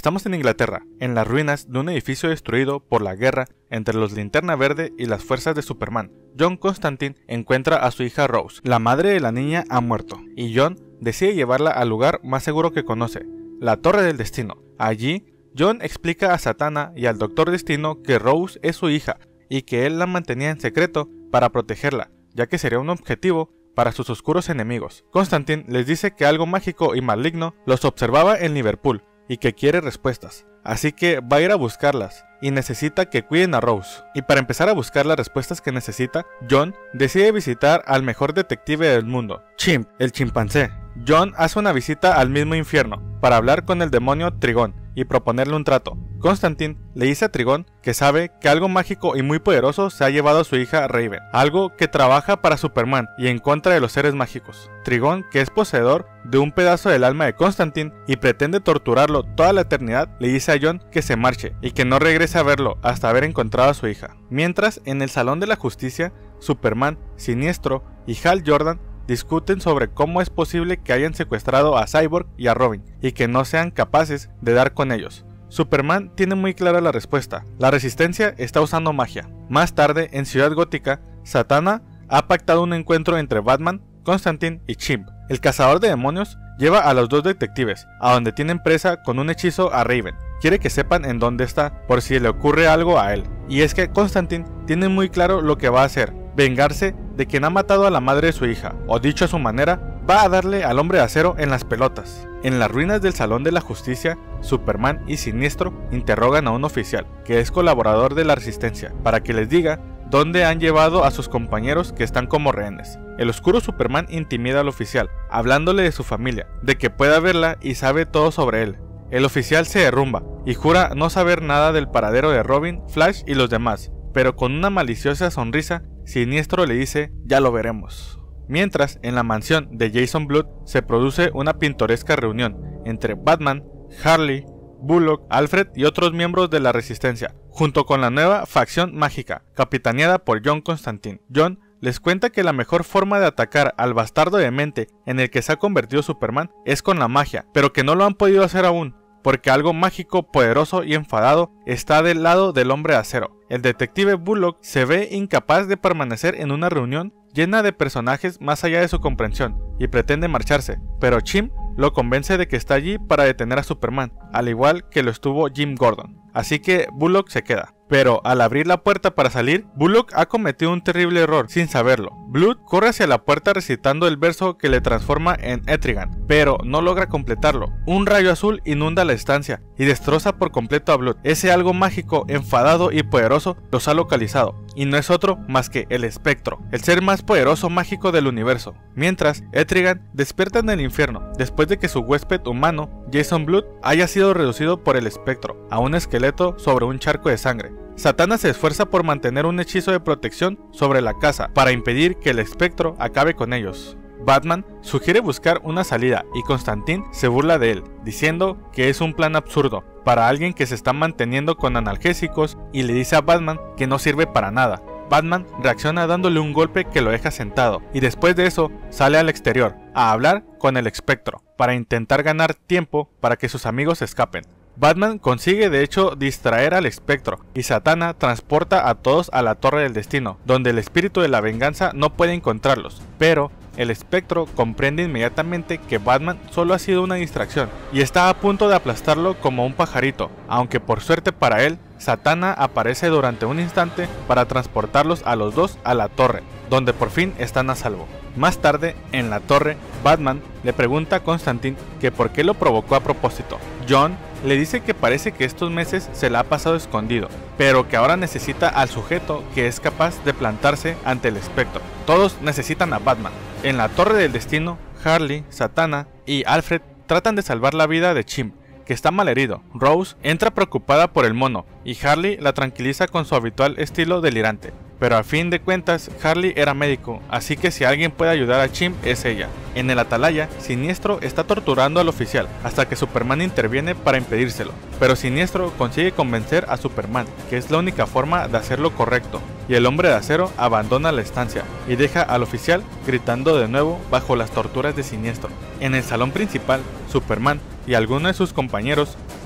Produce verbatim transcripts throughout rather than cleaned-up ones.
Estamos en Inglaterra, en las ruinas de un edificio destruido por la guerra entre los Linterna Verde y las fuerzas de Superman. John Constantine encuentra a su hija Rose. La madre de la niña ha muerto, y John decide llevarla al lugar más seguro que conoce, la Torre del Destino. Allí, John explica a Zatanna y al Doctor Destino que Rose es su hija, y que él la mantenía en secreto para protegerla, ya que sería un objetivo para sus oscuros enemigos. Constantine les dice que algo mágico y maligno los observaba en Liverpool, y que quiere respuestas, así que va a ir a buscarlas, y necesita que cuiden a Rose. Y para empezar a buscar las respuestas que necesita, John decide visitar al mejor detective del mundo, Chimp, el chimpancé. John hace una visita al mismo infierno, para hablar con el demonio Trigón, y proponerle un trato. Constantine le dice a Trigón que sabe que algo mágico y muy poderoso se ha llevado a su hija Raven, algo que trabaja para Superman y en contra de los seres mágicos. Trigón, que es poseedor de un pedazo del alma de Constantine y pretende torturarlo toda la eternidad, le dice a John que se marche y que no regrese a verlo hasta haber encontrado a su hija. Mientras, en el Salón de la Justicia, Superman, Siniestro y Hal Jordan discuten sobre cómo es posible que hayan secuestrado a Cyborg y a Robin y que no sean capaces de dar con ellos. Superman tiene muy clara la respuesta: la Resistencia está usando magia. Más tarde, en Ciudad Gótica, Zatanna ha pactado un encuentro entre Batman, Constantine y Chimp. El cazador de demonios lleva a los dos detectives a donde tienen presa con un hechizo a Raven. Quiere que sepan en dónde está por si le ocurre algo a él. Y es que Constantine tiene muy claro lo que va a hacer: vengarse de quien ha matado a la madre de su hija, o dicho a su manera, va a darle al Hombre de Acero en las pelotas. En las ruinas del Salón de la Justicia, Superman y Siniestro interrogan a un oficial, que es colaborador de la Resistencia, para que les diga dónde han llevado a sus compañeros que están como rehenes. El oscuro Superman intimida al oficial, hablándole de su familia, de que pueda verla y sabe todo sobre él. El oficial se derrumba y jura no saber nada del paradero de Robin, Flash y los demás, pero con una maliciosa sonrisa, Siniestro le dice: ya lo veremos. Mientras, en la mansión de Jason Blood se produce una pintoresca reunión entre Batman, Harley, Bullock, Alfred y otros miembros de la Resistencia, junto con la nueva facción mágica, capitaneada por John Constantine. John les cuenta que la mejor forma de atacar al bastardo demente en el que se ha convertido Superman es con la magia, pero que no lo han podido hacer aún, porque algo mágico, poderoso y enfadado está del lado del Hombre de Acero. El detective Bullock se ve incapaz de permanecer en una reunión llena de personajes más allá de su comprensión y pretende marcharse, pero Chimp lo convence de que está allí para detener a Superman, al igual que lo estuvo Jim Gordon. Así que Bullock se queda. Pero al abrir la puerta para salir, Bullock ha cometido un terrible error sin saberlo. Blood corre hacia la puerta recitando el verso que le transforma en Etrigan, pero no logra completarlo. Un rayo azul inunda la estancia y destroza por completo a Blood. Ese algo mágico, enfadado y poderoso los ha localizado, y no es otro más que el Espectro, el ser más poderoso mágico del universo. Mientras, Etrigan despierta en el infierno, después de que su huésped humano, Jason Blood, haya sido reducido por el Espectro a un esqueleto sobre un charco de sangre. Zatanna se esfuerza por mantener un hechizo de protección sobre la casa para impedir que el Espectro acabe con ellos. Batman sugiere buscar una salida y Constantine se burla de él, diciendo que es un plan absurdo para alguien que se está manteniendo con analgésicos y le dice a Batman que no sirve para nada. Batman reacciona dándole un golpe que lo deja sentado y después de eso sale al exterior a hablar con el Espectro para intentar ganar tiempo para que sus amigos escapen. Batman consigue de hecho distraer al Espectro y Zatanna transporta a todos a la Torre del Destino, donde el espíritu de la venganza no puede encontrarlos, pero el Espectro comprende inmediatamente que Batman solo ha sido una distracción y está a punto de aplastarlo como un pajarito, aunque por suerte para él, Zatanna aparece durante un instante para transportarlos a los dos a la torre, donde por fin están a salvo. Más tarde, en la torre, Batman le pregunta a Constantine que por qué lo provocó a propósito. John le dice que parece que estos meses se la ha pasado escondido, pero que ahora necesita al sujeto que es capaz de plantarse ante el Espectro. Todos necesitan a Batman. En la Torre del Destino, Harley, Zatanna y Alfred tratan de salvar la vida de Chimp, que está malherido. Rose entra preocupada por el mono y Harley la tranquiliza con su habitual estilo delirante. Pero a fin de cuentas, Harley era médico, así que si alguien puede ayudar a Chimp es ella. En el Atalaya, Siniestro está torturando al oficial, hasta que Superman interviene para impedírselo. Pero Siniestro consigue convencer a Superman, que es la única forma de hacer lo correcto, y el Hombre de Acero abandona la estancia, y deja al oficial gritando de nuevo bajo las torturas de Siniestro. En el salón principal, Superman y algunos de sus compañeros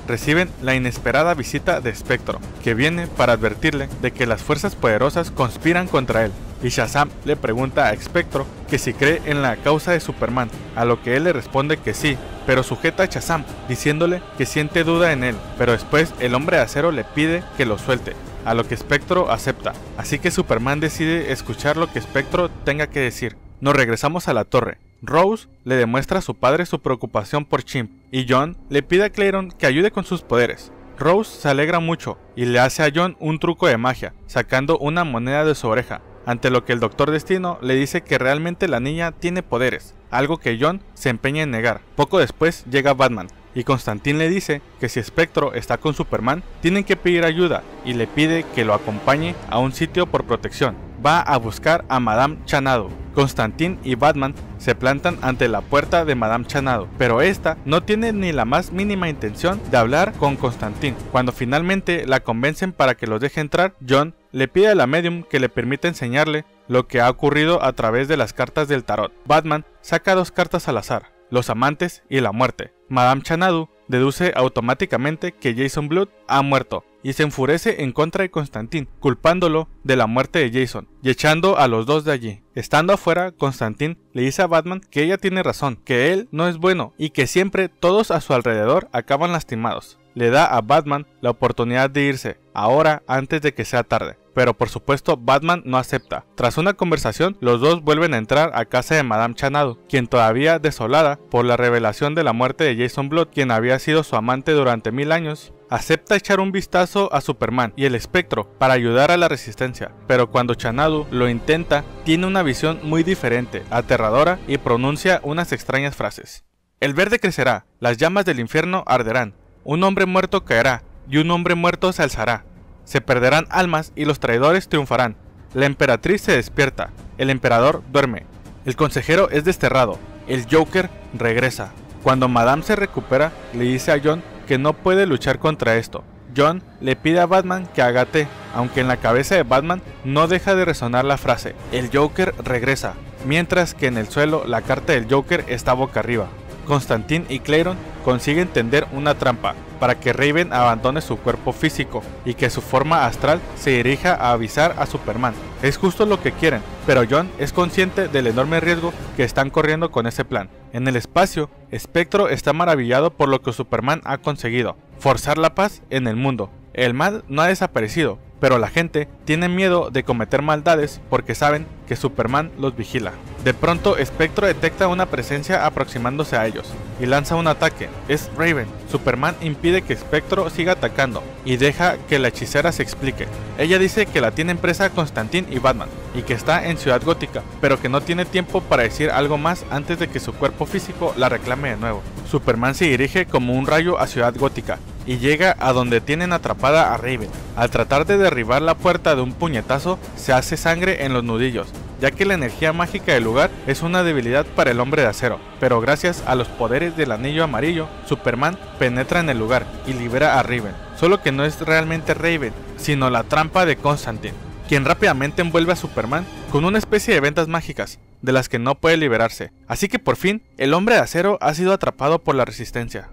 reciben la inesperada visita de Spectro, que viene para advertirle de que las fuerzas poderosas conspiran contra él. Y Shazam le pregunta a Spectro que si cree en la causa de Superman, a lo que él le responde que sí, pero sujeta a Shazam, diciéndole que siente duda en él, pero después el Hombre de Acero le pide que lo suelte, a lo que Spectro acepta, así que Superman decide escuchar lo que Spectro tenga que decir. Nos regresamos a la torre. Rose le demuestra a su padre su preocupación por Chimp, y John le pide a Claydon que ayude con sus poderes. Rose se alegra mucho y le hace a John un truco de magia, sacando una moneda de su oreja, ante lo que el Doctor Destino le dice que realmente la niña tiene poderes, algo que John se empeña en negar. Poco después llega Batman, y Constantine le dice que si Spectro está con Superman, tienen que pedir ayuda, y le pide que lo acompañe a un sitio por protección. Va a buscar a Madame Xanadu. Constantine y Batman se plantan ante la puerta de Madame Xanadu, pero esta no tiene ni la más mínima intención de hablar con Constantine. Cuando finalmente la convencen para que los deje entrar, John le pide a la medium que le permita enseñarle lo que ha ocurrido a través de las cartas del tarot. Batman saca dos cartas al azar, los amantes y la muerte. Madame Xanadu deduce automáticamente que Jason Blood ha muerto y se enfurece en contra de Constantine, culpándolo de la muerte de Jason y echando a los dos de allí. Estando afuera, Constantine le dice a Batman que ella tiene razón, que él no es bueno y que siempre todos a su alrededor acaban lastimados. Le da a Batman la oportunidad de irse, ahora antes de que sea tarde. Pero por supuesto Batman no acepta. Tras una conversación, los dos vuelven a entrar a casa de Madame Xanadu, quien todavía desolada por la revelación de la muerte de Jason Blood, quien había sido su amante durante mil años, acepta echar un vistazo a Superman y el Espectro para ayudar a la resistencia, pero cuando Xanadu lo intenta, tiene una visión muy diferente, aterradora, y pronuncia unas extrañas frases. El verde crecerá, las llamas del infierno arderán, un hombre muerto caerá, y un hombre muerto se alzará. Se perderán almas y los traidores triunfarán. La emperatriz se despierta, el emperador duerme. El consejero es desterrado, el Joker regresa. Cuando Madame se recupera, le dice a John que no puede luchar contra esto. John le pide a Batman que haga té, aunque en la cabeza de Batman no deja de resonar la frase, el Joker regresa, mientras que en el suelo la carta del Joker está boca arriba. Constantine y Claydon consiguen tender una trampa para que Raven abandone su cuerpo físico y que su forma astral se dirija a avisar a Superman. Es justo lo que quieren, pero John es consciente del enorme riesgo que están corriendo con ese plan. En el espacio, Spectro está maravillado por lo que Superman ha conseguido, forzar la paz en el mundo. El mal no ha desaparecido, pero la gente tiene miedo de cometer maldades porque saben que Superman los vigila. De pronto, Spectro detecta una presencia aproximándose a ellos y lanza un ataque. Es Raven. Superman impide que Spectro siga atacando y deja que la hechicera se explique. Ella dice que la tienen presa Constantine y Batman y que está en Ciudad Gótica, pero que no tiene tiempo para decir algo más antes de que su cuerpo físico la reclame de nuevo. Superman se dirige como un rayo a Ciudad Gótica y llega a donde tienen atrapada a Raven. Al tratar de derribar la puerta de un puñetazo, se hace sangre en los nudillos, ya que la energía mágica del lugar es una debilidad para el Hombre de Acero, pero gracias a los poderes del anillo amarillo, Superman penetra en el lugar y libera a Raven, solo que no es realmente Raven, sino la trampa de Constantine, quien rápidamente envuelve a Superman con una especie de vendas mágicas, de las que no puede liberarse, así que por fin, el Hombre de Acero ha sido atrapado por la Resistencia.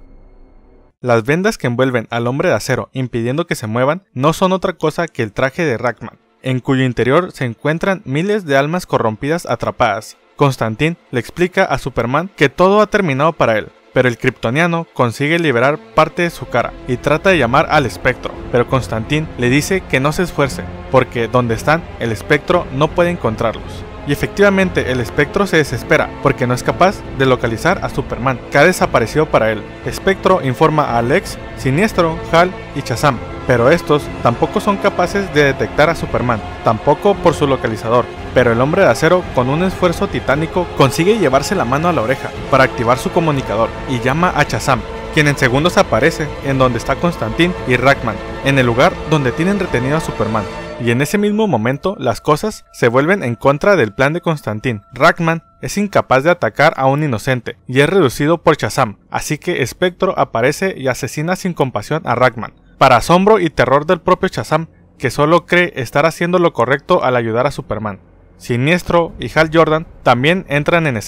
Las vendas que envuelven al Hombre de Acero impidiendo que se muevan no son otra cosa que el traje de Rackman, en cuyo interior se encuentran miles de almas corrompidas atrapadas. Constantine le explica a Superman que todo ha terminado para él, pero el kryptoniano consigue liberar parte de su cara y trata de llamar al espectro, pero Constantine le dice que no se esfuerce, porque donde están, el espectro no puede encontrarlos. Y efectivamente el espectro se desespera porque no es capaz de localizar a Superman, que ha desaparecido para él. Spectro informa a Lex, Siniestro, Hal y Shazam, pero estos tampoco son capaces de detectar a Superman, tampoco por su localizador. Pero el Hombre de Acero, con un esfuerzo titánico, consigue llevarse la mano a la oreja para activar su comunicador y llama a Shazam, quien en segundos aparece en donde está Constantine y Rackman, en el lugar donde tienen retenido a Superman. Y en ese mismo momento, las cosas se vuelven en contra del plan de Constantine. Rackman es incapaz de atacar a un inocente y es reducido por Shazam, así que Spectro aparece y asesina sin compasión a Rackman, para asombro y terror del propio Shazam, que solo cree estar haciendo lo correcto al ayudar a Superman. Siniestro y Hal Jordan también entran en escena,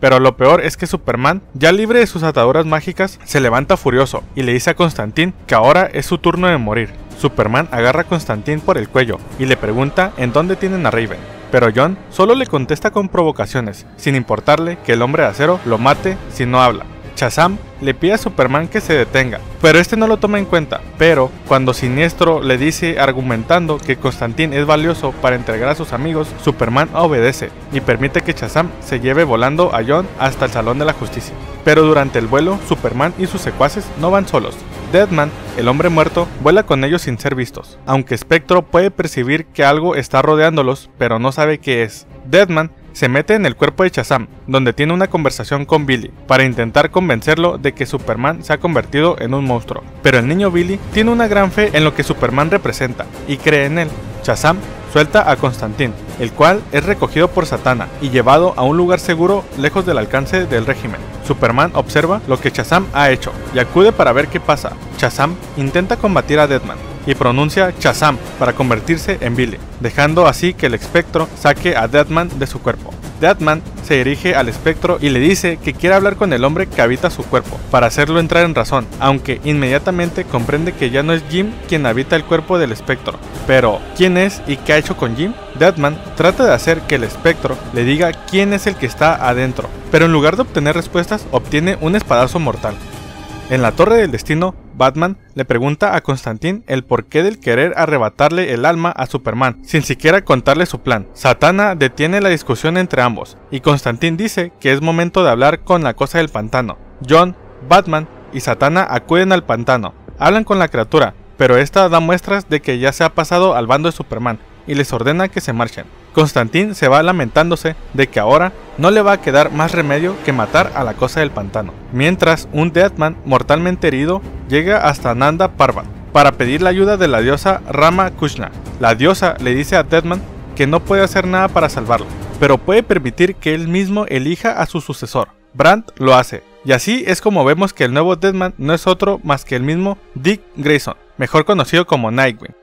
Pero lo peor es que Superman, ya libre de sus ataduras mágicas, se levanta furioso y le dice a Constantine que ahora es su turno de morir. Superman agarra a Constantine por el cuello y le pregunta en dónde tienen a Raven, pero Jon solo le contesta con provocaciones, sin importarle que el hombre de acero lo mate si no habla. Shazam le pide a Superman que se detenga, pero este no lo toma en cuenta, pero cuando Siniestro le dice argumentando que Constantine es valioso para entregar a sus amigos, Superman obedece y permite que Shazam se lleve volando a Jon hasta el Salón de la Justicia. Pero durante el vuelo, Superman y sus secuaces no van solos. Deadman, el hombre muerto, vuela con ellos sin ser vistos, aunque Spectro puede percibir que algo está rodeándolos, pero no sabe qué es. Deadman se mete en el cuerpo de Shazam, donde tiene una conversación con Billy, para intentar convencerlo de que Superman se ha convertido en un monstruo. Pero el niño Billy tiene una gran fe en lo que Superman representa, y cree en él. Shazam suelta a Constantine, el cual es recogido por Zatanna y llevado a un lugar seguro lejos del alcance del régimen. Superman observa lo que Shazam ha hecho y acude para ver qué pasa. Shazam intenta combatir a Deadman y pronuncia Shazam para convertirse en Billy, dejando así que el espectro saque a Deadman de su cuerpo. Deadman se dirige al espectro y le dice que quiere hablar con el hombre que habita su cuerpo, para hacerlo entrar en razón, aunque inmediatamente comprende que ya no es Jim quien habita el cuerpo del espectro. Pero, ¿quién es y qué ha hecho con Jim? Deadman trata de hacer que el espectro le diga quién es el que está adentro, pero en lugar de obtener respuestas, obtiene un espadazo mortal. En la Torre del Destino, Batman le pregunta a Constantine el porqué del querer arrebatarle el alma a Superman, sin siquiera contarle su plan. Zatanna detiene la discusión entre ambos, y Constantine dice que es momento de hablar con la cosa del pantano. Jon, Batman y Zatanna acuden al pantano, hablan con la criatura, pero esta da muestras de que ya se ha pasado al bando de Superman, y les ordena que se marchen. Constantine se va lamentándose de que ahora no le va a quedar más remedio que matar a la cosa del pantano, mientras un Deadman mortalmente herido llega hasta Nanda Parbat para pedir la ayuda de la diosa Rama Kushna. La diosa le dice a Deadman que no puede hacer nada para salvarlo, pero puede permitir que él mismo elija a su sucesor. Brandt lo hace, y así es como vemos que el nuevo Deadman no es otro más que el mismo Dick Grayson, mejor conocido como Nightwing.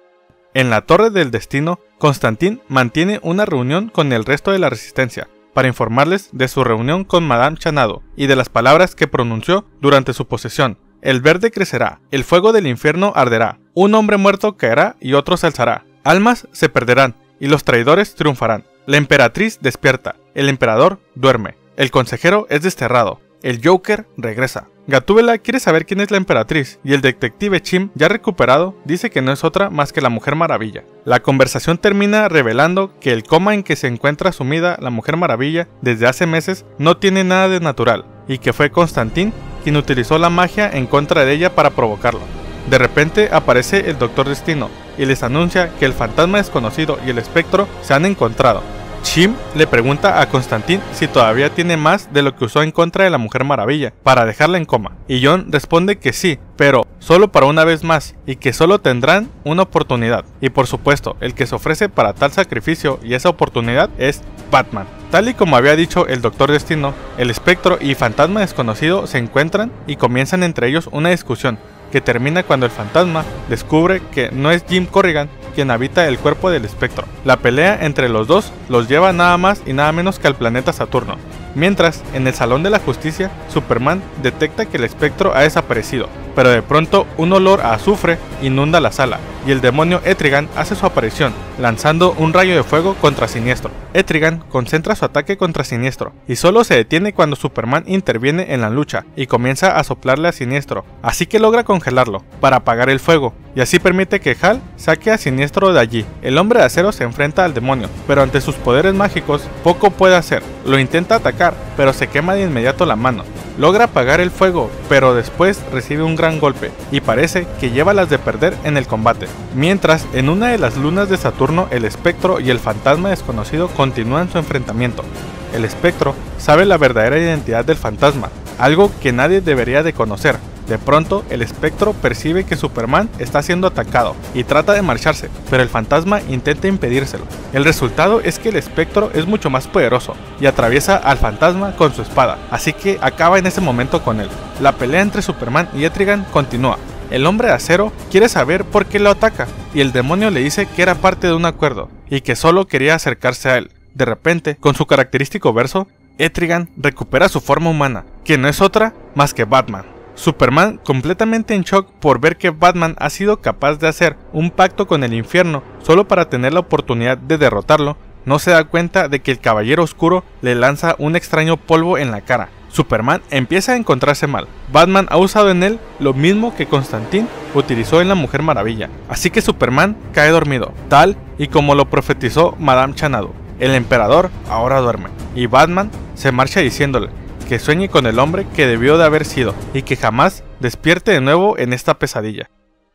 En la Torre del Destino, Constantine mantiene una reunión con el resto de la Resistencia, para informarles de su reunión con Madame Xanadu y de las palabras que pronunció durante su posesión. El verde crecerá, el fuego del infierno arderá, un hombre muerto caerá y otro se alzará, almas se perderán y los traidores triunfarán. La emperatriz despierta, el emperador duerme, el consejero es desterrado, el Joker regresa. Gatúbela quiere saber quién es la emperatriz y el detective Chim, ya recuperado, dice que no es otra más que la Mujer Maravilla. La conversación termina revelando que el coma en que se encuentra sumida la Mujer Maravilla desde hace meses no tiene nada de natural y que fue Constantine quien utilizó la magia en contra de ella para provocarlo. De repente aparece el Doctor Destino y les anuncia que el fantasma desconocido y el espectro se han encontrado. Chim le pregunta a Constantine si todavía tiene más de lo que usó en contra de la Mujer Maravilla para dejarla en coma, y Jon responde que sí, pero solo para una vez más, y que solo tendrán una oportunidad, y por supuesto, el que se ofrece para tal sacrificio y esa oportunidad es Batman. Tal y como había dicho el Doctor Destino, el espectro y fantasma desconocido se encuentran y comienzan entre ellos una discusión, que termina cuando el fantasma descubre que no es Jim Corrigan quien habita el cuerpo del espectro. La pelea entre los dos los lleva nada más y nada menos que al planeta Saturno, mientras en el Salón de la Justicia Superman detecta que el espectro ha desaparecido, pero de pronto un olor a azufre inunda la sala y el demonio Etrigan hace su aparición, lanzando un rayo de fuego contra Siniestro. Etrigan concentra su ataque contra Siniestro y solo se detiene cuando Superman interviene en la lucha y comienza a soplarle a Siniestro, así que logra congelarlo para apagar el fuego y así permite que Hal saque a Siniestro de allí. El hombre de acero se enfrenta al demonio, pero ante sus poderes mágicos poco puede hacer. Lo intenta atacar, pero se quema de inmediato la mano. Logra apagar el fuego, pero después recibe un gran golpe y parece que lleva las de perder en el combate. Mientras, en una de las lunas de Saturno, el espectro y el fantasma desconocido continúan su enfrentamiento. El espectro sabe la verdadera identidad del fantasma, algo que nadie debería de conocer. De pronto, el espectro percibe que Superman está siendo atacado y trata de marcharse, pero el fantasma intenta impedírselo. El resultado es que el espectro es mucho más poderoso y atraviesa al fantasma con su espada, así que acaba en ese momento con él. La pelea entre Superman y Etrigan continúa. El hombre de acero quiere saber por qué lo ataca y el demonio le dice que era parte de un acuerdo y que solo quería acercarse a él. De repente, con su característico verso, Etrigan recupera su forma humana, que no es otra más que Batman. Superman, completamente en shock por ver que Batman ha sido capaz de hacer un pacto con el infierno solo para tener la oportunidad de derrotarlo, no se da cuenta de que el Caballero Oscuro le lanza un extraño polvo en la cara. Superman empieza a encontrarse mal. Batman ha usado en él lo mismo que Constantine utilizó en la Mujer Maravilla, así que Superman cae dormido, tal y como lo profetizó Madame Xanadu. El emperador ahora duerme, y Batman se marcha diciéndole que sueñe con el hombre que debió de haber sido y que jamás despierte de nuevo en esta pesadilla.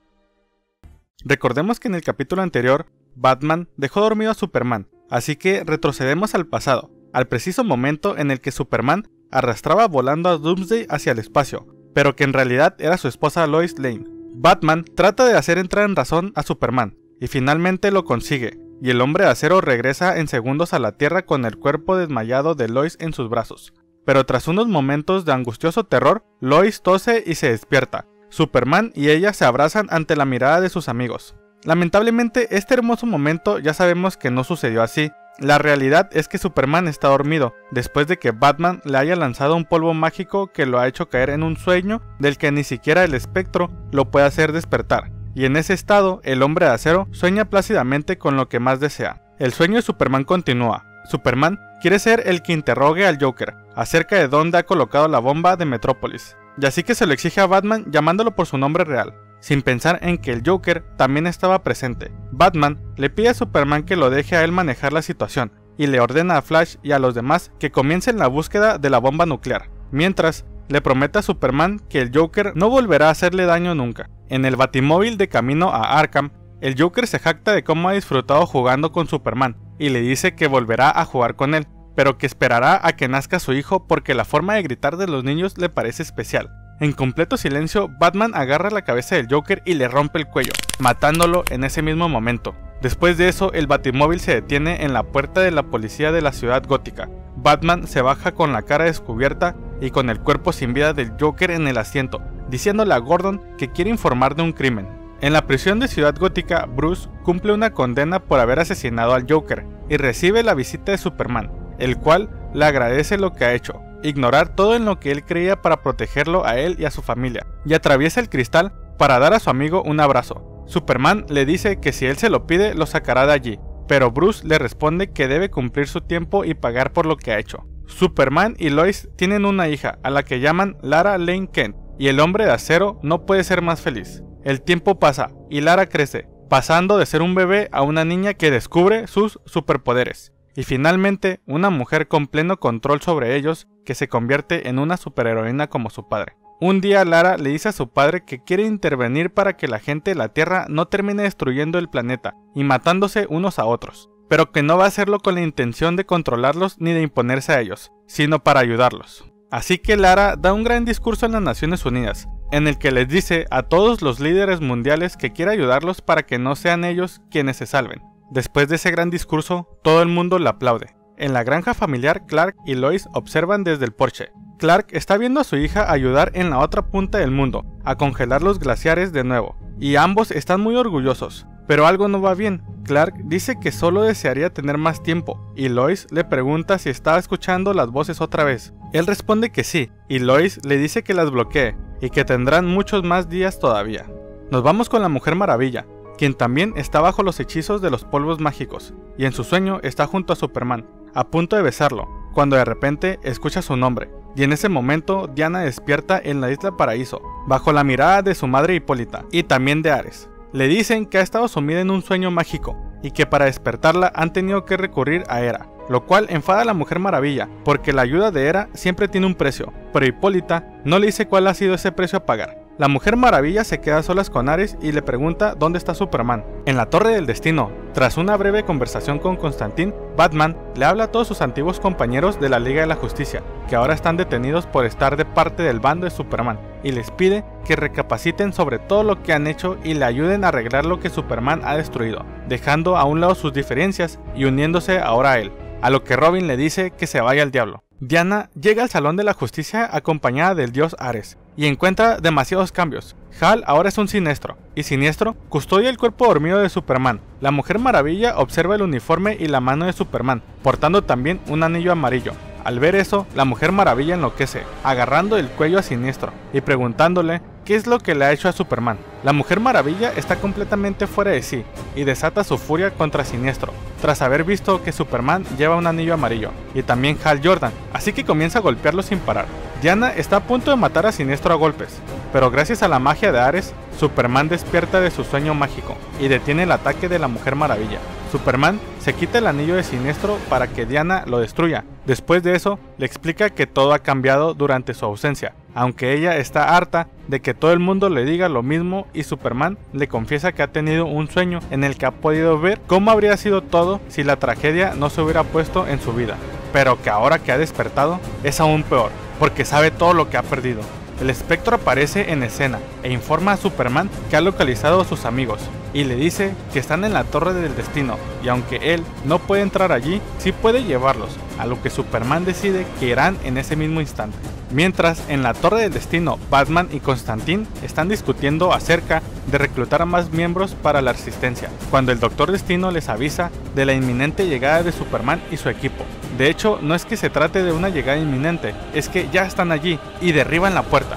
Recordemos que en el capítulo anterior, Batman dejó dormido a Superman, así que retrocedemos al pasado, al preciso momento en el que Superman arrastraba volando a Doomsday hacia el espacio, pero que en realidad era su esposa Lois Lane. Batman trata de hacer entrar en razón a Superman, y finalmente lo consigue, y el Hombre de Acero regresa en segundos a la Tierra con el cuerpo desmayado de Lois en sus brazos. Pero tras unos momentos de angustioso terror, Lois tose y se despierta. Superman y ella se abrazan ante la mirada de sus amigos. Lamentablemente, este hermoso momento ya sabemos que no sucedió así. La realidad es que Superman está dormido, después de que Batman le haya lanzado un polvo mágico que lo ha hecho caer en un sueño del que ni siquiera el espectro lo puede hacer despertar. Y en ese estado, el Hombre de Acero sueña plácidamente con lo que más desea. El sueño de Superman continúa. Superman quiere ser el que interrogue al Joker acerca de dónde ha colocado la bomba de Metrópolis, y así que se lo exige a Batman llamándolo por su nombre real, sin pensar en que el Joker también estaba presente. Batman le pide a Superman que lo deje a él manejar la situación, y le ordena a Flash y a los demás que comiencen la búsqueda de la bomba nuclear, mientras le promete a Superman que el Joker no volverá a hacerle daño nunca. En el Batimóvil de camino a Arkham, el Joker se jacta de cómo ha disfrutado jugando con Superman, y le dice que volverá a jugar con él, pero que esperará a que nazca su hijo porque la forma de gritar de los niños le parece especial. En completo silencio, Batman agarra la cabeza del Joker y le rompe el cuello, matándolo en ese mismo momento. Después de eso, el Batimóvil se detiene en la puerta de la policía de la ciudad gótica. Batman se baja con la cara descubierta y con el cuerpo sin vida del Joker en el asiento, diciéndole a Gordon que quiere informar de un crimen. En la prisión de Ciudad Gótica, Bruce cumple una condena por haber asesinado al Joker y recibe la visita de Superman, el cual le agradece lo que ha hecho, ignorar todo en lo que él creía para protegerlo a él y a su familia, y atraviesa el cristal para dar a su amigo un abrazo. Superman le dice que si él se lo pide lo sacará de allí, pero Bruce le responde que debe cumplir su tiempo y pagar por lo que ha hecho. Superman y Lois tienen una hija a la que llaman Lara Lane Kent, y el Hombre de Acero no puede ser más feliz. El tiempo pasa y Lara crece, pasando de ser un bebé a una niña que descubre sus superpoderes, y finalmente una mujer con pleno control sobre ellos que se convierte en una superheroína como su padre. Un día Lara le dice a su padre que quiere intervenir para que la gente de la Tierra no termine destruyendo el planeta y matándose unos a otros, pero que no va a hacerlo con la intención de controlarlos ni de imponerse a ellos, sino para ayudarlos. Así que Lara da un gran discurso en las Naciones Unidas, en el que les dice a todos los líderes mundiales que quiere ayudarlos para que no sean ellos quienes se salven. Después de ese gran discurso, todo el mundo le aplaude. En la granja familiar, Clark y Lois observan desde el porche. Clark está viendo a su hija ayudar en la otra punta del mundo, a congelar los glaciares de nuevo, y ambos están muy orgullosos. Pero algo no va bien. Clark dice que solo desearía tener más tiempo, y Lois le pregunta si estaba escuchando las voces otra vez. Él responde que sí, y Lois le dice que las bloquee, y que tendrán muchos más días todavía. Nos vamos con la Mujer Maravilla, quien también está bajo los hechizos de los polvos mágicos, y en su sueño está junto a Superman, a punto de besarlo, cuando de repente escucha su nombre, y en ese momento Diana despierta en la Isla Paraíso, bajo la mirada de su madre Hipólita, y también de Ares. Le dicen que ha estado sumida en un sueño mágico, y que para despertarla han tenido que recurrir a Hera, lo cual enfada a la Mujer Maravilla, porque la ayuda de Hera siempre tiene un precio, pero Hipólita no le dice cuál ha sido ese precio a pagar. La Mujer Maravilla se queda a solas con Ares y le pregunta dónde está Superman. En la Torre del Destino, tras una breve conversación con Constantine, Batman le habla a todos sus antiguos compañeros de la Liga de la Justicia, que ahora están detenidos por estar de parte del bando de Superman, y les pide que recapaciten sobre todo lo que han hecho y le ayuden a arreglar lo que Superman ha destruido, dejando a un lado sus diferencias y uniéndose ahora a él, a lo que Robin le dice que se vaya al diablo. Diana llega al Salón de la Justicia acompañada del dios Ares, y encuentra demasiados cambios. Hal ahora es un Sinestro, y Siniestro custodia el cuerpo dormido de Superman. La Mujer Maravilla observa el uniforme y la mano de Superman, portando también un anillo amarillo. Al ver eso, la Mujer Maravilla enloquece, agarrando el cuello a Siniestro y preguntándole qué es lo que le ha hecho a Superman. La Mujer Maravilla está completamente fuera de sí y desata su furia contra Siniestro, tras haber visto que Superman lleva un anillo amarillo, y también Hal Jordan, así que comienza a golpearlo sin parar. Diana está a punto de matar a Siniestro a golpes, pero gracias a la magia de Ares, Superman despierta de su sueño mágico y detiene el ataque de la Mujer Maravilla. Superman se quita el anillo de Siniestro para que Diana lo destruya. Después de eso, le explica que todo ha cambiado durante su ausencia, aunque ella está harta de que todo el mundo le diga lo mismo, y Superman le confiesa que ha tenido un sueño en el que ha podido ver cómo habría sido todo si la tragedia no se hubiera puesto en su vida, pero que ahora que ha despertado es aún peor, porque sabe todo lo que ha perdido. El espectro aparece en escena e informa a Superman que ha localizado a sus amigos y le dice que están en la Torre del Destino, y aunque él no puede entrar allí, sí puede llevarlos, a lo que Superman decide que irán en ese mismo instante. Mientras, en la Torre del Destino, Batman y Constantine están discutiendo acerca de reclutar a más miembros para la Resistencia, cuando el Doctor Destino les avisa de la inminente llegada de Superman y su equipo. De hecho, no es que se trate de una llegada inminente, es que ya están allí y derriban la puerta.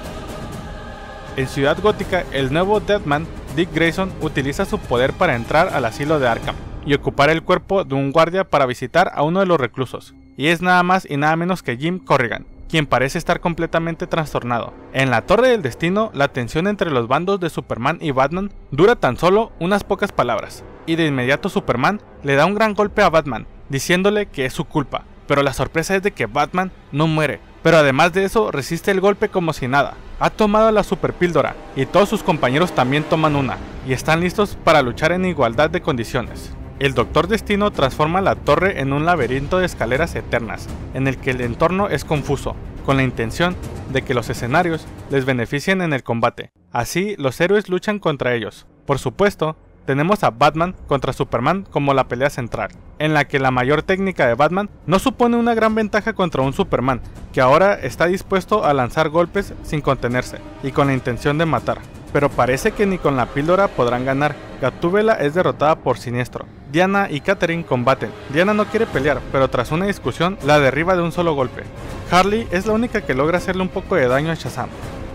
En Ciudad Gótica, el nuevo Deadman, Dick Grayson, utiliza su poder para entrar al asilo de Arkham y ocupar el cuerpo de un guardia para visitar a uno de los reclusos, y es nada más y nada menos que Jim Corrigan, quien parece estar completamente trastornado. En la Torre del Destino, la tensión entre los bandos de Superman y Batman dura tan solo unas pocas palabras, y de inmediato Superman le da un gran golpe a Batman, diciéndole que es su culpa, pero la sorpresa es de que Batman no muere, pero además de eso resiste el golpe como si nada. Ha tomado la superpíldora y todos sus compañeros también toman una, y están listos para luchar en igualdad de condiciones. El Doctor Destino transforma la torre en un laberinto de escaleras eternas, en el que el entorno es confuso, con la intención de que los escenarios les beneficien en el combate. Así, los héroes luchan contra ellos. Por supuesto, tenemos a Batman contra Superman como la pelea central, en la que la mayor técnica de Batman no supone una gran ventaja contra un Superman, que ahora está dispuesto a lanzar golpes sin contenerse, y con la intención de matar. Pero parece que ni con la píldora podrán ganar. Gatúbela es derrotada por Siniestro. Diana y Catherine combaten. Diana no quiere pelear, pero tras una discusión la derriba de un solo golpe. Harley es la única que logra hacerle un poco de daño a Shazam.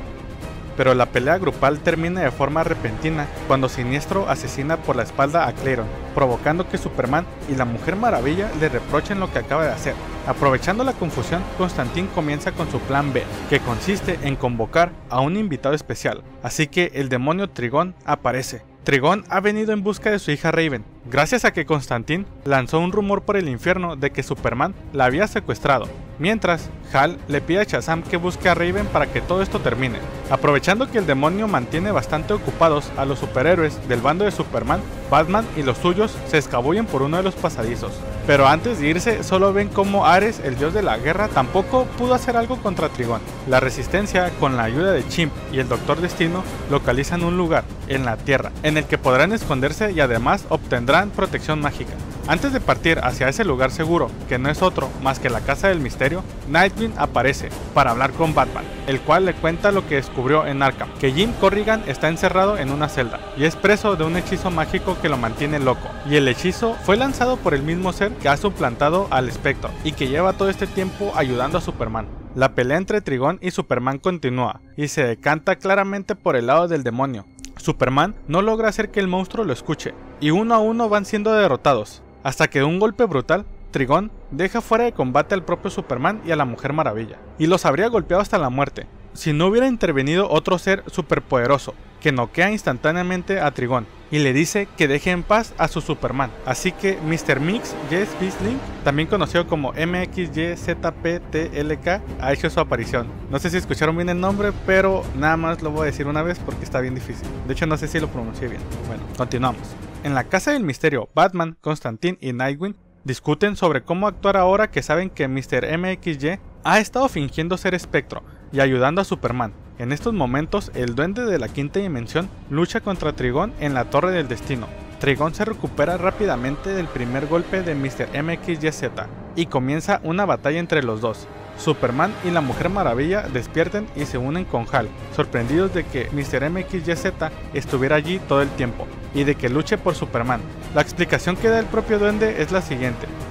Pero la pelea grupal termina de forma repentina cuando Siniestro asesina por la espalda a Claron, provocando que Superman y la Mujer Maravilla le reprochen lo que acaba de hacer. Aprovechando la confusión, Constantine comienza con su plan B, que consiste en convocar a un invitado especial, así que el demonio Trigón aparece. Trigón ha venido en busca de su hija Raven, gracias a que Constantine lanzó un rumor por el infierno de que Superman la había secuestrado, mientras Hal le pide a Shazam que busque a Raven para que todo esto termine. Aprovechando que el demonio mantiene bastante ocupados a los superhéroes del bando de Superman, Batman y los suyos se escabullen por uno de los pasadizos. Pero antes de irse, solo ven como Ares, el dios de la guerra, tampoco pudo hacer algo contra Trigón. La Resistencia, con la ayuda de Chimp y el Doctor Destino, localizan un lugar en la Tierra en el que podrán esconderse y además obtendrán protección mágica. Antes de partir hacia ese lugar seguro, que no es otro más que la Casa del Misterio, Nightwing aparece para hablar con Batman, el cual le cuenta lo que descubrió en Arkham, que Jim Corrigan está encerrado en una celda y es preso de un hechizo mágico que lo mantiene loco, y el hechizo fue lanzado por el mismo ser que ha suplantado al espectro y que lleva todo este tiempo ayudando a Superman. La pelea entre Trigón y Superman continúa y se decanta claramente por el lado del demonio. Superman no logra hacer que el monstruo lo escuche y uno a uno van siendo derrotados, hasta que de un golpe brutal, Trigón deja fuera de combate al propio Superman y a la Mujer Maravilla, y los habría golpeado hasta la muerte, si no hubiera intervenido otro ser superpoderoso, que noquea instantáneamente a Trigón, y le dice que deje en paz a su Superman. Así que mister Mix Jess Bisling, también conocido como M X Y Z P T L K, ha hecho su aparición. No sé si escucharon bien el nombre, pero nada más lo voy a decir una vez porque está bien difícil. De hecho no sé si lo pronuncié bien. Bueno, continuamos. En la Casa del Misterio, Batman, Constantine y Nightwing discuten sobre cómo actuar ahora que saben que mister M X Y ha estado fingiendo ser Espectro y ayudando a Superman. En estos momentos, el Duende de la Quinta Dimensión lucha contra Trigón en la Torre del Destino. Trigón se recupera rápidamente del primer golpe de mister M X Y Z y comienza una batalla entre los dos. Superman y la Mujer Maravilla despiertan y se unen con Hal, sorprendidos de que mister M X Y Z estuviera allí todo el tiempo y de que luche por Superman. La explicación que da el propio Duende es la siguiente: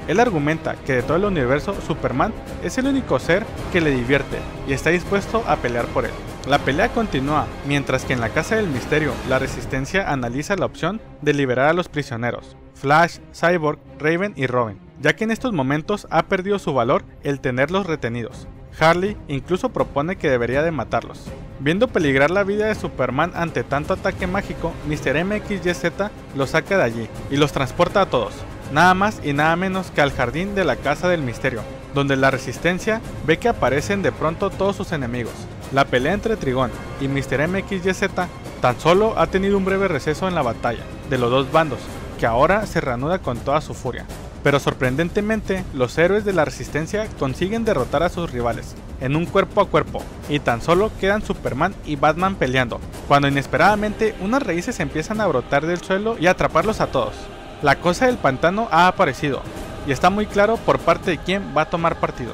Él argumenta que de todo el universo, Superman es el único ser que le divierte y está dispuesto a pelear por él. La pelea continúa, mientras que en la Casa del Misterio, la Resistencia analiza la opción de liberar a los prisioneros, Flash, Cyborg, Raven y Robin, ya que en estos momentos ha perdido su valor el tenerlos retenidos. Harley incluso propone que debería de matarlos. Viendo peligrar la vida de Superman ante tanto ataque mágico, mister M X Y Z los saca de allí y los transporta a todos, nada más y nada menos que al jardín de la Casa del Misterio, donde la Resistencia ve que aparecen de pronto todos sus enemigos. La pelea entre Trigon y mister M X Y Z tan solo ha tenido un breve receso en la batalla de los dos bandos, que ahora se reanuda con toda su furia. Pero sorprendentemente, los héroes de la Resistencia consiguen derrotar a sus rivales en un cuerpo a cuerpo, y tan solo quedan Superman y Batman peleando, cuando inesperadamente unas raíces empiezan a brotar del suelo y a atraparlos a todos. La cosa del pantano ha aparecido, y está muy claro por parte de quién va a tomar partido.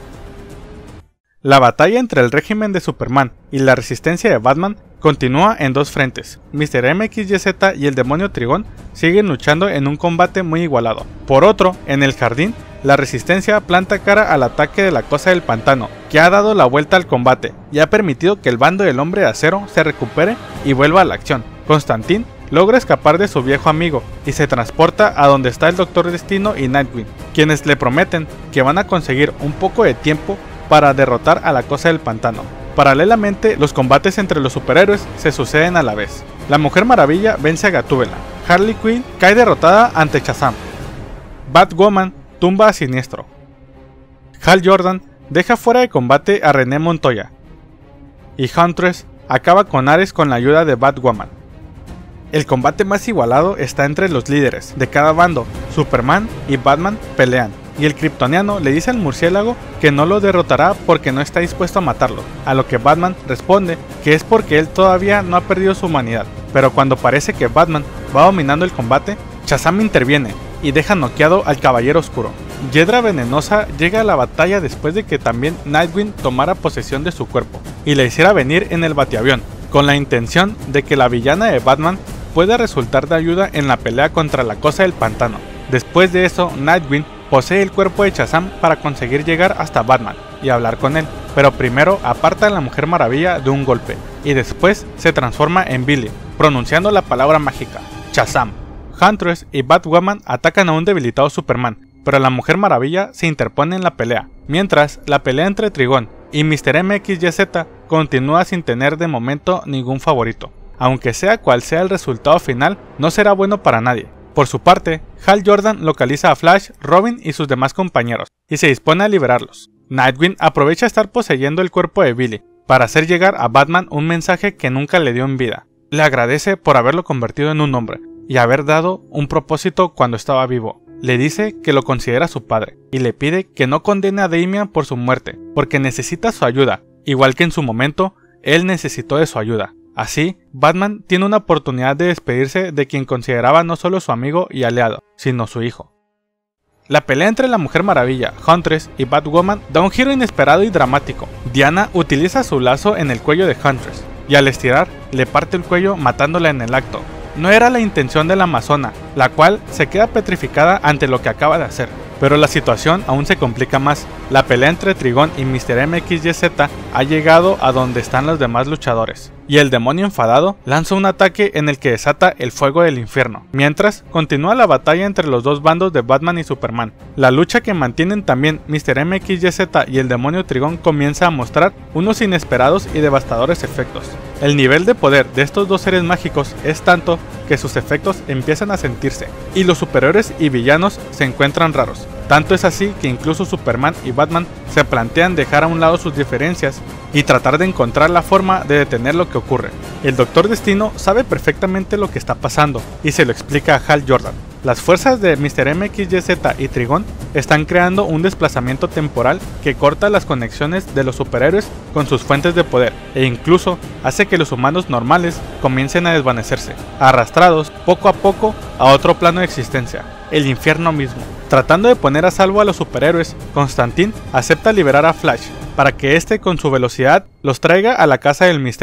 La batalla entre el régimen de Superman y la resistencia de Batman continúa en dos frentes. mister M X Y Z y el demonio Trigon siguen luchando en un combate muy igualado. Por otro, en el jardín, la resistencia planta cara al ataque de la cosa del pantano, que ha dado la vuelta al combate y ha permitido que el bando del hombre de acero se recupere y vuelva a la acción. Constantine logra escapar de su viejo amigo y se transporta a donde está el Doctor Destino y Nightwing, quienes le prometen que van a conseguir un poco de tiempo para derrotar a la cosa del pantano. Paralelamente, los combates entre los superhéroes se suceden a la vez. La Mujer Maravilla vence a Gatúbela, Harley Quinn cae derrotada ante Shazam, Batwoman tumba a Siniestro, Hal Jordan deja fuera de combate a René Montoya, y Huntress acaba con Ares con la ayuda de Batwoman. El combate más igualado está entre los líderes de cada bando. Superman y Batman pelean, y el kryptoniano le dice al murciélago que no lo derrotará porque no está dispuesto a matarlo, a lo que Batman responde que es porque él todavía no ha perdido su humanidad. Pero cuando parece que Batman va dominando el combate, Shazam interviene y deja noqueado al Caballero Oscuro. Hiedra Venenosa llega a la batalla después de que también Nightwing tomara posesión de su cuerpo y le hiciera venir en el batiavión, con la intención de que la villana de Batman pueda resultar de ayuda en la pelea contra la cosa del pantano. Después de eso, Nightwing posee el cuerpo de Shazam para conseguir llegar hasta Batman y hablar con él, pero primero aparta a la Mujer Maravilla de un golpe y después se transforma en Billy, pronunciando la palabra mágica, Shazam. Huntress y Batwoman atacan a un debilitado Superman, pero la Mujer Maravilla se interpone en la pelea, mientras la pelea entre Trigon y mister M X Y Z continúa sin tener de momento ningún favorito. Aunque sea cual sea el resultado final, no será bueno para nadie. Por su parte, Hal Jordan localiza a Flash, Robin y sus demás compañeros, y se dispone a liberarlos. Nightwing aprovecha estar poseyendo el cuerpo de Billy, para hacer llegar a Batman un mensaje que nunca le dio en vida. Le agradece por haberlo convertido en un hombre, y haber dado un propósito cuando estaba vivo. Le dice que lo considera su padre, y le pide que no condene a Damian por su muerte, porque necesita su ayuda, igual que en su momento, él necesitó de su ayuda. Así, Batman tiene una oportunidad de despedirse de quien consideraba no solo su amigo y aliado, sino su hijo. La pelea entre la Mujer Maravilla, Huntress y Batwoman da un giro inesperado y dramático. Diana utiliza su lazo en el cuello de Huntress, y al estirar, le parte el cuello matándola en el acto. No era la intención de la amazona, la cual se queda petrificada ante lo que acaba de hacer. Pero la situación aún se complica más. La pelea entre Trigon y mister M X Y Z ha llegado a donde están los demás luchadores, y el demonio enfadado lanza un ataque en el que desata el fuego del infierno. Mientras, continúa la batalla entre los dos bandos de Batman y Superman. La lucha que mantienen también mister M X Y Z y el demonio Trigon comienza a mostrar unos inesperados y devastadores efectos. El nivel de poder de estos dos seres mágicos es tanto que sus efectos empiezan a sentirse, y los superhéroes y villanos se encuentran raros. Tanto es así que incluso Superman y Batman se plantean dejar a un lado sus diferencias y tratar de encontrar la forma de detener lo que ocurre. El Doctor Destino sabe perfectamente lo que está pasando y se lo explica a Hal Jordan. Las fuerzas de mister M X Y Z y Trigon están creando un desplazamiento temporal que corta las conexiones de los superhéroes con sus fuentes de poder e incluso hace que los humanos normales comiencen a desvanecerse, arrastrados poco a poco a otro plano de existencia, el infierno mismo. Tratando de poner a salvo a los superhéroes, Constantine acepta liberar a Flash para que éste con su velocidad los traiga a la Casa del Misterio,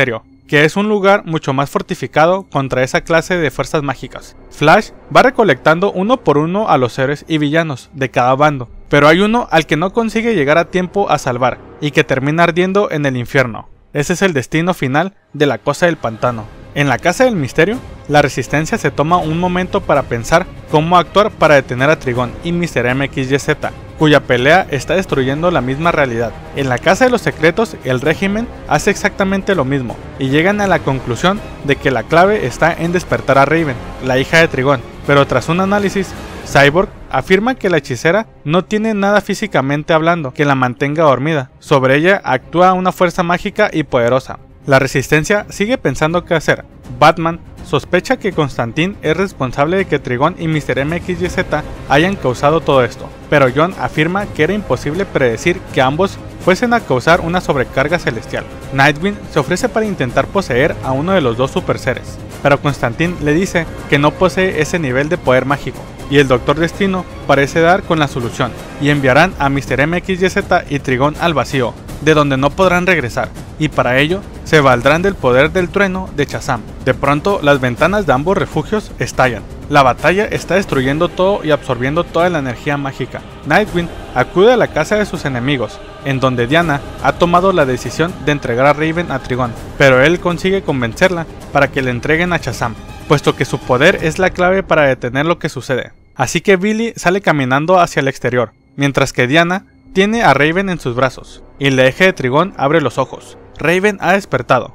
que es un lugar mucho más fortificado contra esa clase de fuerzas mágicas. Flash va recolectando uno por uno a los héroes y villanos de cada bando, pero hay uno al que no consigue llegar a tiempo a salvar y que termina ardiendo en el infierno. Ese es el destino final de la Cosa del Pantano. En la Casa del Misterio, la Resistencia se toma un momento para pensar cómo actuar para detener a Trigón y míster M X Y Z, cuya pelea está destruyendo la misma realidad. En la Casa de los Secretos, el régimen hace exactamente lo mismo, y llegan a la conclusión de que la clave está en despertar a Raven, la hija de Trigón, pero tras un análisis, Cyborg afirma que la hechicera no tiene nada físicamente hablando que la mantenga dormida. Sobre ella actúa una fuerza mágica y poderosa. La Resistencia sigue pensando qué hacer. Batman sospecha que Constantine es responsable de que Trigón y míster M X Y Z hayan causado todo esto, pero John afirma que era imposible predecir que ambos fuesen a causar una sobrecarga celestial. Nightwing se ofrece para intentar poseer a uno de los dos superseres, pero Constantine le dice que no posee ese nivel de poder mágico, y el Doctor Destino parece dar con la solución, y enviarán a míster M X Y Z y Trigón al vacío, de donde no podrán regresar, y para ello se valdrán del poder del trueno de Shazam. De pronto, las ventanas de ambos refugios estallan. La batalla está destruyendo todo y absorbiendo toda la energía mágica. Nightwing acude a la casa de sus enemigos, en donde Diana ha tomado la decisión de entregar a Raven a Trigón, pero él consigue convencerla para que le entreguen a Shazam, puesto que su poder es la clave para detener lo que sucede. Así que Billy sale caminando hacia el exterior, mientras que Diana tiene a Raven en sus brazos, y el eje de Trigón abre los ojos. Raven ha despertado.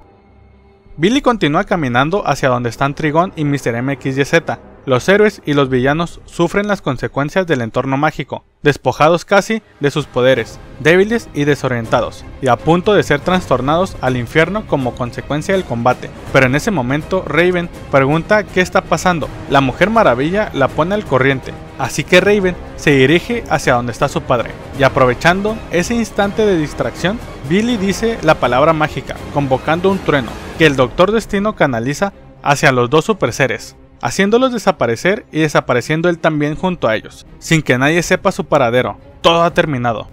Billy continúa caminando hacia donde están Trigón y míster M X Y Z. Los héroes y los villanos sufren las consecuencias del entorno mágico, despojados casi de sus poderes, débiles y desorientados, y a punto de ser trastornados al infierno como consecuencia del combate. Pero en ese momento Raven pregunta qué está pasando. La Mujer Maravilla la pone al corriente, así que Raven se dirige hacia donde está su padre, y aprovechando ese instante de distracción, Billy dice la palabra mágica, convocando un trueno, que el Doctor Destino canaliza hacia los dos superseres, haciéndolos desaparecer y desapareciendo él también junto a ellos, sin que nadie sepa su paradero. Todo ha terminado.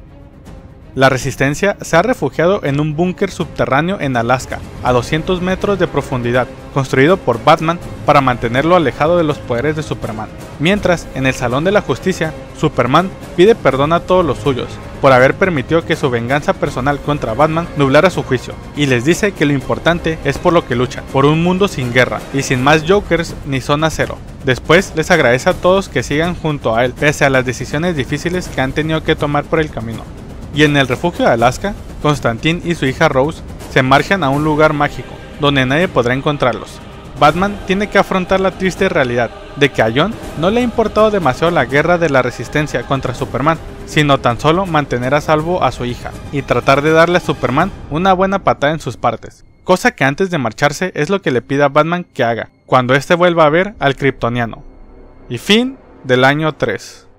La Resistencia se ha refugiado en un búnker subterráneo en Alaska, a doscientos metros de profundidad, construido por Batman para mantenerlo alejado de los poderes de Superman. Mientras, en el Salón de la Justicia, Superman pide perdón a todos los suyos, por haber permitido que su venganza personal contra Batman nublara su juicio, y les dice que lo importante es por lo que luchan, por un mundo sin guerra, y sin más Jokers ni Zona Cero. Después les agradece a todos que sigan junto a él, pese a las decisiones difíciles que han tenido que tomar por el camino. Y en el refugio de Alaska, Constantine y su hija Rose se marchan a un lugar mágico, donde nadie podrá encontrarlos. Batman tiene que afrontar la triste realidad de que a John no le ha importado demasiado la guerra de la Resistencia contra Superman, sino tan solo mantener a salvo a su hija, y tratar de darle a Superman una buena patada en sus partes. Cosa que antes de marcharse es lo que le pide a Batman que haga, cuando éste vuelva a ver al kryptoniano. Y fin del año tres.